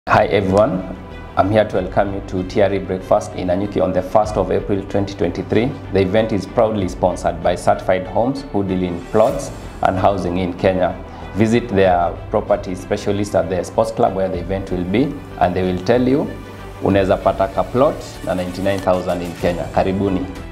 Hi everyone, I'm here to welcome you to Tre Breakfast in Nanyuki on the 1st of April 2023. The event is proudly sponsored by Certified Homes who deal in plots and housing in Kenya. Visit their property specialist at the sports club where the event will be and they will tell you unaweza pata ka plot na 99,000 in Kenya. Karibuni.